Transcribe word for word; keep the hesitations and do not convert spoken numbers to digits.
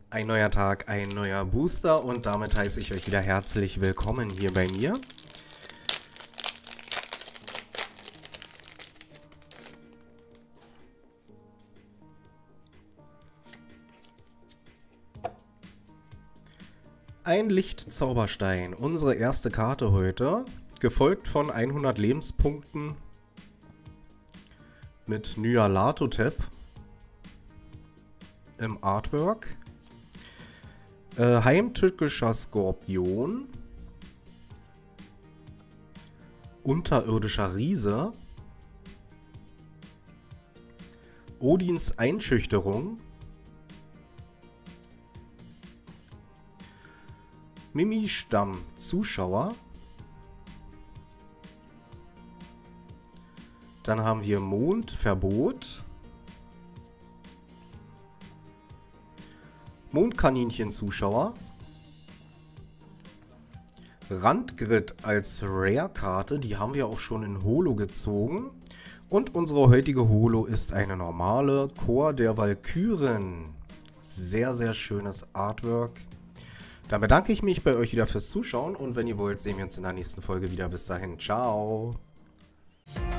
Ein neuer Tag, ein neuer Booster und damit heiße ich euch wieder herzlich willkommen hier bei mir. Ein Lichtzauberstein, unsere erste Karte heute, gefolgt von hundert Lebenspunkten mit Nyarlathotep im Artwork. Äh, heimtückischer Skorpion. Unterirdischer Riese. Odins Einschüchterung. Mimi-Stamm Zuschauer. Dann haben wir Mondverbot. Mondkaninchen-Zuschauer. Randgrid als Rare-Karte, die haben wir auch schon in Holo gezogen. Und unsere heutige Holo ist eine normale Chor der Walküren. Sehr, sehr schönes Artwork. Dann bedanke ich mich bei euch wieder fürs Zuschauen und wenn ihr wollt, sehen wir uns in der nächsten Folge wieder. Bis dahin, ciao!